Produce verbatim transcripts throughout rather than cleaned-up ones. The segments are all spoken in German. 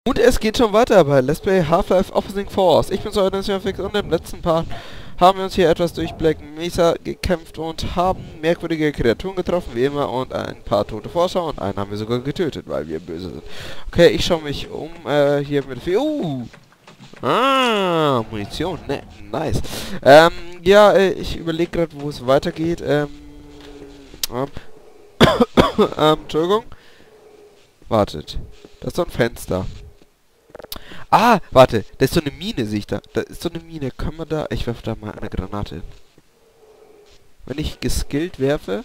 Und es geht schon weiter bei Let's Play Half-Life Opposing Force. Ich bin so Fix und im letzten Part haben wir uns hier etwas durch Black Mesa gekämpft und haben merkwürdige Kreaturen getroffen, wie immer, und ein paar tote Forscher und einen haben wir sogar getötet, weil wir böse sind. Okay, ich schaue mich um, äh, hier mit viel... Uh! Ah, Munition, ne, nice. Ähm, ja, äh, ich überlege gerade, wo es weitergeht, ähm... ähm, ähm, Entschuldigung. Wartet. Das ist so ein Fenster. Ah, warte, da ist so eine Mine, sehe ich da. Da ist so eine Mine. Können wir da... Ich werfe da mal eine Granate hin. Wenn ich geskillt werfe...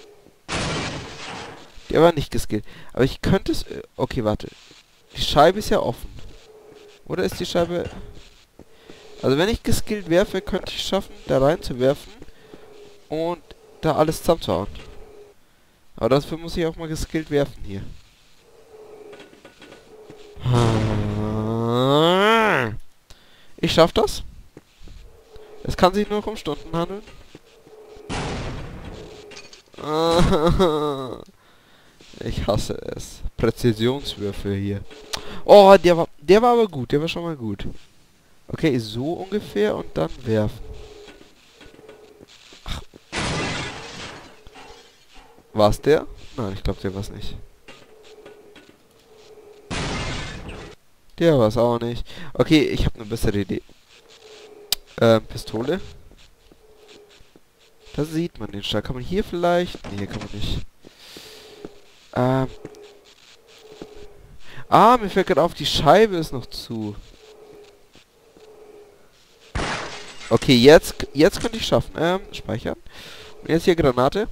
Der war nicht geskillt. Aber ich könnte es... Okay, warte. Die Scheibe ist ja offen. Oder ist die Scheibe... Also wenn ich geskillt werfe, könnte ich es schaffen, da reinzuwerfen und da alles zusammenzuhauen. Aber dafür muss ich auch mal geskillt werfen hier. Ich schaff das. Es kann sich nur um Stunden handeln. Ich hasse es. Präzisionswürfe hier. Oh, der war, der war aber gut. Der war schon mal gut. Okay, so ungefähr und dann werfen. Ach. War's der? Nein, ich glaube, der war's nicht. Der war's auch nicht. Okay, ich habe eine bessere Idee. Ähm, Pistole. Da sieht man den Stall. Kann man hier vielleicht? Nee, hier kann man nicht. Ähm. Ah, mir fällt gerade auf, die Scheibe ist noch zu. Okay, jetzt, jetzt könnte ich schaffen. Ähm, speichern. Und jetzt hier Granate.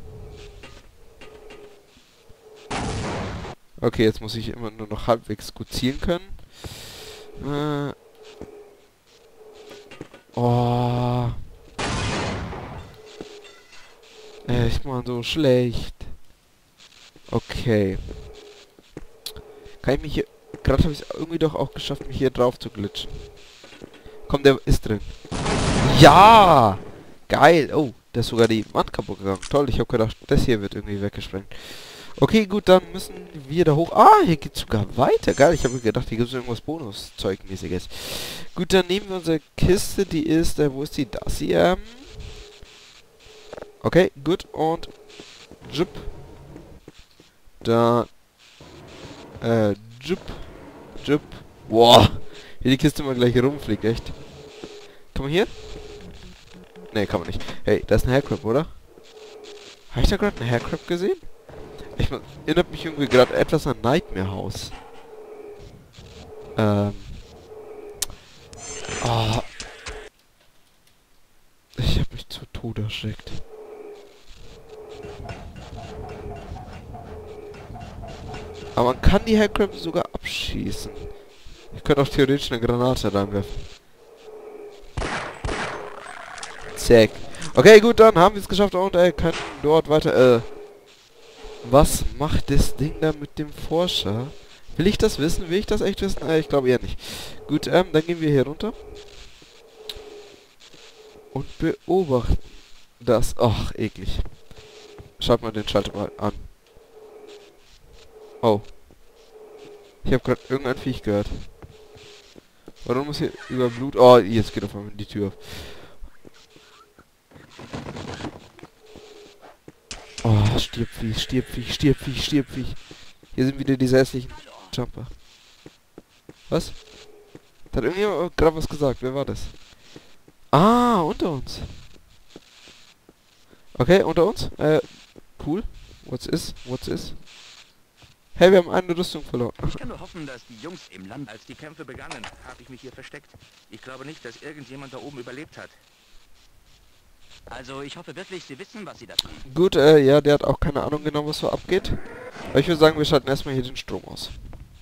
Okay, jetzt muss ich immer nur noch halbwegs gut zielen können. Äh. Oh. Echt mal so schlecht. Okay. Kann ich mich hier... Gerade habe ich es irgendwie doch auch geschafft, mich hier drauf zu glitschen. Komm, der ist drin. Ja! Geil. Oh, da ist sogar die Wand kaputt gegangen. Toll, ich habe gedacht, das hier wird irgendwie weggesprengt. Okay, gut, dann müssen wir da hoch. Ah, hier geht's sogar weiter. Geil, ich habe gedacht, hier gibt es irgendwas Bonuszeugmäßiges. Gut, dann nehmen wir unsere Kiste, die ist, äh, wo ist die? Das hier. Okay, gut, und Jup. Da. Äh, Jup. Jup. Boah. Wie die Kiste mal gleich rumfliegt, echt. Kann man hier? Ne, kann man nicht. Hey, da ist ein Haircrab, oder? Habe ich da gerade einen Haircrab gesehen? Ich mein, erinnert mich irgendwie gerade etwas an Nightmare House. Ähm. Oh. Ich habe mich zu Tode erschreckt. Aber man kann die Haircrabs sogar abschießen. Ich könnte auch theoretisch eine Granate reinwerfen. Zack. Okay, gut, dann haben wir es geschafft und er kann dort weiter, äh... Was macht das Ding da mit dem Forscher? Will ich das wissen? Will ich das echt wissen? Äh, ich glaube eher nicht. Gut, ähm, dann gehen wir hier runter. Und beobachten das. Ach, eklig. Schaut mal den Schalter mal an. Oh. Ich habe gerade irgendein Viech gehört. Warum muss hier über Blut... Oh, jetzt geht auf einmal die Tür auf. Oh, stirb Viech, stirb Viech, stirb Viech, stirb Viech. Hier sind wieder diese hässlichen Jumper. Was? Da hat irgendjemand gerade was gesagt. Wer war das? Ah, unter uns. Okay, unter uns. Äh, cool. What's is? What's is? Hey, wir haben eine Rüstung verloren. Ich kann nur hoffen, dass die Jungs im Land, als die Kämpfe begannen, habe ich mich hier versteckt. Ich glaube nicht, dass irgendjemand da oben überlebt hat. Also, ich hoffe wirklich, Sie wissen, was Sie da tun. Gut, äh, ja, der hat auch keine Ahnung genau, was so abgeht. Aber ich würde sagen, wir schalten erstmal hier den Strom aus.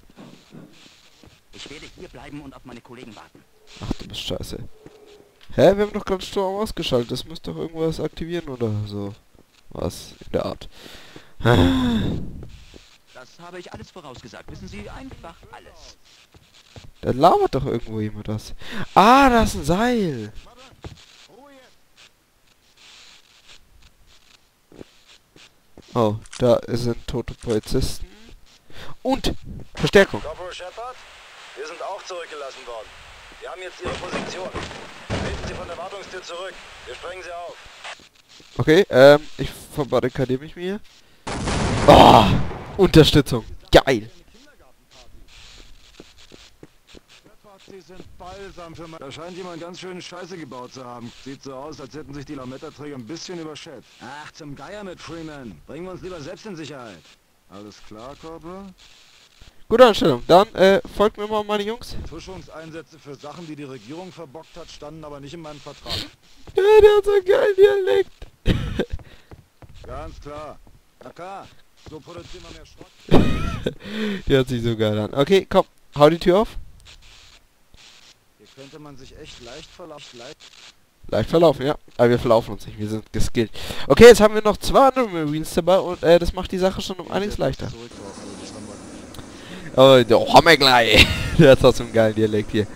Ich werde hier bleiben und auf meine Kollegen warten. Ach, du bist scheiße. Hä, wir haben doch gerade Strom ausgeschaltet. Das müsste doch irgendwas aktivieren oder so. Was in der Art. Das habe ich alles vorausgesagt. Wissen Sie, einfach alles. Da labert doch irgendwo jemand was. Ah, da ist ein Seil. Oh, da sind tote Polizisten. Und Verstärkung. Corporal Shepard, Wir sind auch zurückgelassen worden. Wir haben jetzt ihre Position. Treten Sie von der Wartungstür zurück. Wir sprengen sie auf. Okay, ähm, ich verbarrikadiere mich mir. Oh, Unterstützung. Geil. Die sind balsam für mein... Da scheint jemand ganz schön Scheiße gebaut zu haben. Sieht so aus, als hätten sich die Lametta-Träger ein bisschen überschätzt. Ach, zum Geier mit Freeman. Bringen wir uns lieber selbst in Sicherheit. Alles klar, Corporal? Gute Anstellung. Dann, äh, folgt mir mal, meine Jungs. Tuschungseinsätze für Sachen, die die Regierung verbockt hat, standen aber nicht in meinem Vertrag. Ja, der hat so einen geilen Dialekt. Ganz klar. Na klar. So produzieren wir mehr Schrott. Die hört sich so geil an. Okay, komm. Hau die Tür auf. Hier könnte man sich echt leicht verlaufen. Leicht Leicht verlaufen, ja. Aber wir verlaufen uns nicht. Wir sind geskillt. Okay, jetzt haben wir noch zwei andere Marines dabei und äh, das macht die Sache schon um einiges leichter. Oh, der Hammer gleich. Der hat auch so einen geilen Dialekt hier.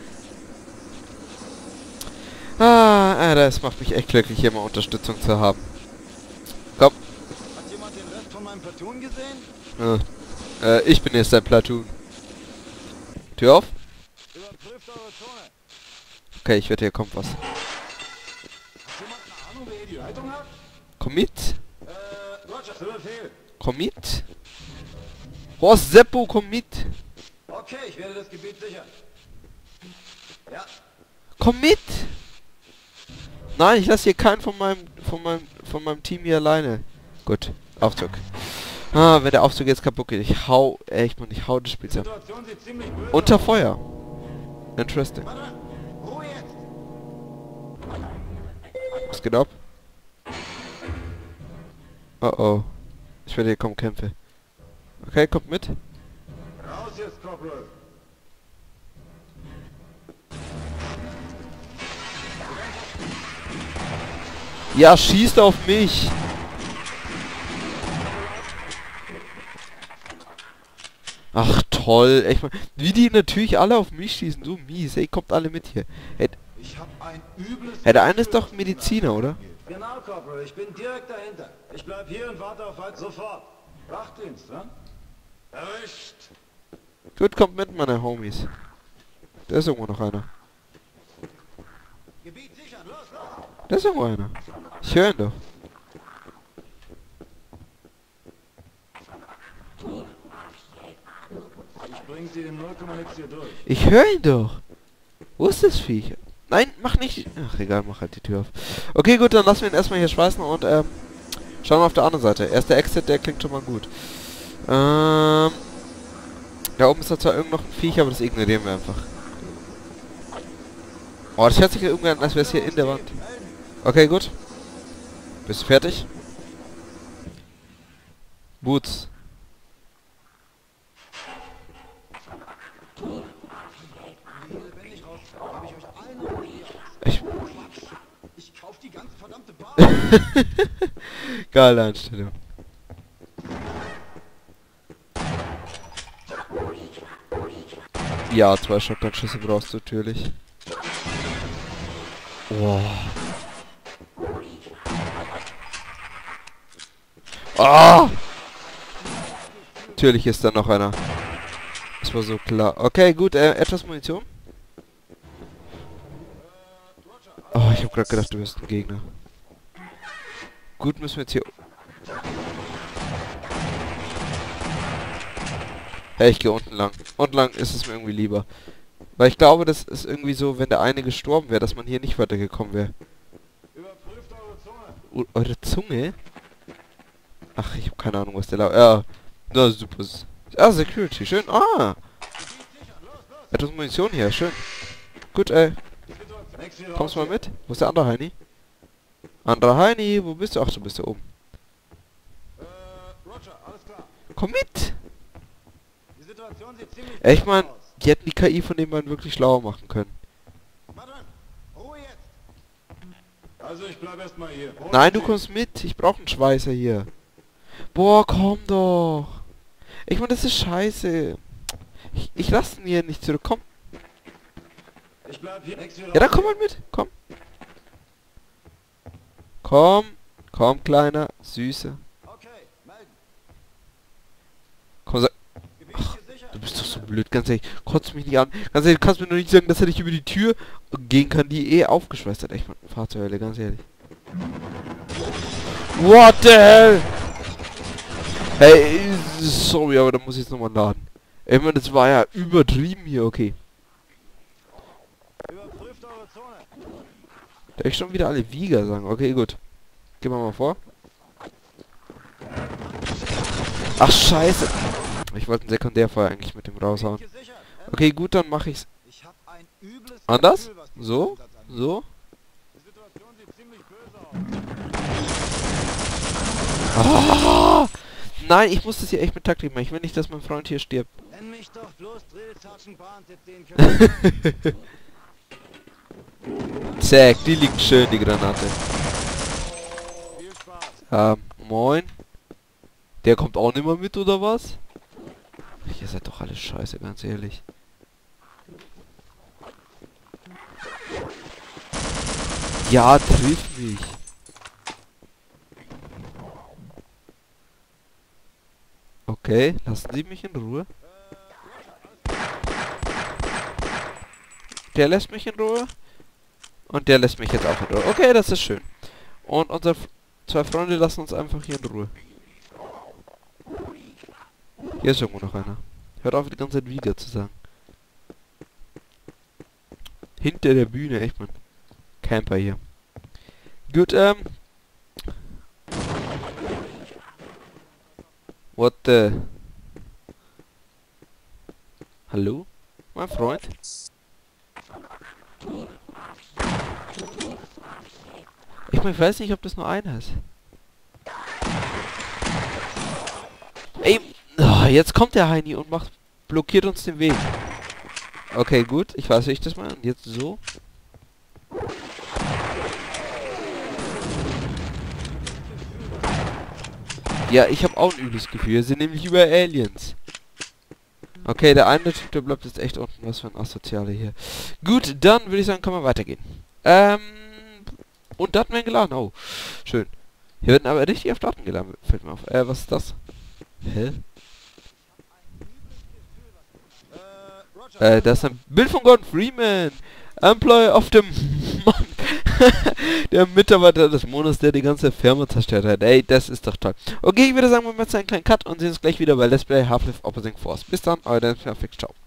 Ah, das macht mich echt glücklich, hier mal Unterstützung zu haben. Komm. Hat jemand den Rest von meinem Platoon gesehen? Ja. Äh, ich bin jetzt dein Platoon. Tür auf. Überprüft eure Zone. Okay, ich wette, hier kommt was. Hat jemand eine Ahnung, wer hier die Leitung hat? Komm mit. Äh, Roger, zu Befehl. Komm mit. Horst Seppo, komm mit. Okay, ich werde das Gebiet sichern. Ja. Komm mit. Nein, ich lasse hier keinen von meinem, von meinem, von meinem Team hier alleine. Gut, Aufzug. Ah, wenn der Aufzug jetzt kaputt geht, ich hau, echt man, ich hau das Spiel ab. Situation sieht ziemlich böse Unter aus. Feuer. Interesting. Warte, Ruhe jetzt. Was geht ab? Oh oh. Ich werde hier kaum Kämpfe. Okay, kommt mit. Raus jetzt, Corporal. Ja, schießt auf mich. Ach toll, echt mal. Wie die natürlich alle auf mich schießen, so mies. Ey, kommt alle mit hier. Hey, Ich hab ein übles... hey der eine ist doch Mediziner, oder? Genau, Corporal, ich bin direkt dahinter. Ich bleib hier und warte auf halt sofort. Wachdienst, ne? Erwischt. Gut, kommt mit, meine Homies. Da ist irgendwo noch einer. Gebiet sichern, los, los. Da ist irgendwo einer. Ich höre ihn doch. Ich bring sie in null Komma nix hier durch. Ich höre ihn doch. Wo ist das Viech? Nein, mach nicht. Ach egal, mach halt die Tür auf. Okay, gut, dann lassen wir ihn erstmal hier schweißen und ähm, schauen wir auf der anderen Seite. Erster Exit, der klingt schon mal gut. Ähm, da oben ist da zwar irgend noch ein Viech, aber das ignorieren wir einfach. Oh, das hört sich irgendwie an, als wäre es hier in der Wand. Okay, gut. Bist du fertig? Boots. Ich... Ich kauf die ganze verdammte Bar. Geile Einstellung. Ja, zwei Shotgun-Schüsse brauchst du natürlich. Wow. Ah! Natürlich ist da noch einer. Das war so klar. Okay, gut, äh, etwas Munition. Oh, ich hab grad gedacht, du bist ein Gegner. Gut, müssen wir jetzt hier... Hey, ich gehe unten lang. Unten lang ist es mir irgendwie lieber. Weil ich glaube, das ist irgendwie so, wenn der eine gestorben wäre, dass man hier nicht weitergekommen wäre. Überprüft eure Zunge. Eure Zunge? Ach, ich habe keine Ahnung, was der laut... Ja, na super. Ah, Security, schön. Ah! Etwas Munition hier, schön. Gut, ey. Kommst du mal mit? Wo ist der andere Heini? Anderer Heini, wo bist du? Ach, du bist da oben. Äh, Roger, alles klar. Komm mit! Die Situation sieht ziemlich Ey, ich böse mein, aus. die hätten die K I von dem man wirklich schlauer machen können. Warte, Ruhe jetzt. Also ich bleib erstmal hier. Ruhe Nein, du jetzt. kommst mit. Ich brauche einen Schweißer hier. Boah, komm doch. Ich meine, das ist scheiße. Ich, ich lasse ihn hier nicht zurück. Komm. Ich bleib hier. Ja, dann komm mal mit. Komm. Komm. Komm, Kleiner. Süße. Okay, melden. Komm, sag... Gebiet Ach, gesichert. du bist doch so blöd, ganz ehrlich. Kotzt mich nicht an. Ganz ehrlich, du kannst mir nur nicht sagen, dass er nicht über die Tür gehen kann, die eh aufgeschweißt hat. Echt, man, fahr zur Hölle, ganz ehrlich. What the hell? Hey, sorry, aber da muss ich jetzt nochmal laden. Ich meine, das war ja übertrieben hier, okay. Überprüft eure Zone. Darf ich schon wieder alle Wieger sagen? Okay, gut. Gehen wir mal vor. Ach, scheiße. Ich wollte ein Sekundärfeuer eigentlich mit dem raushauen. Okay, gut, dann mache ich's Ich hab ein übles anders. Gefühl, was die So, Einsatz angeht. so. Die Situation sieht ziemlich böse aus. Ah! Nein, ich muss das hier echt mit Taktik machen. Ich will nicht, dass mein Freund hier stirbt. Nenn mich doch bloß Drill Sergeant Barnes, den können. Zack, die liegt schön, die Granate. Viel Spaß. Ähm, moin. Der kommt auch nicht mehr mit, oder was? Ihr seid doch alle scheiße, ganz ehrlich. Ja, triff mich. Okay, lassen Sie mich in Ruhe. Der lässt mich in Ruhe. Und der lässt mich jetzt auch in Ruhe. Okay, das ist schön. Und unsere F zwei Freunde lassen uns einfach hier in Ruhe. Hier ist irgendwo noch einer. Hört auf, die ganze Zeit wieder zu sagen. Hinter der Bühne, echt, man. Camper hier. Gut, ähm... What the... Hallo? Mein Freund? Ich mein, ich weiß nicht, ob das nur einer ist. Ey, oh, jetzt kommt der Heini und macht... blockiert uns den Weg. Okay, gut. Ich weiß, wie ich das mache. Und jetzt so. Ja, ich habe auch ein übles Gefühl. Wir sind nämlich über Aliens. Okay, der eine Typ, der bleibt jetzt echt unten. Was für ein Asoziale hier. Gut, dann würde ich sagen, kann man weitergehen. Ähm... Und Daten werden geladen. Oh, schön. Hier werden aber richtig auf Daten geladen. Fällt mir auf. Äh, was ist das? Hä? Äh, das ist ein Bild von Gordon Freeman. Employee of the Month. Der Mitarbeiter des Monats, der die ganze Firma zerstört hat. Ey, das ist doch toll. Okay, ich würde sagen, wir machen jetzt einen kleinen Cut und sehen uns gleich wieder bei Let's Play Half-Life Opposing Force. Bis dann, euer Dance Perfect. Ciao.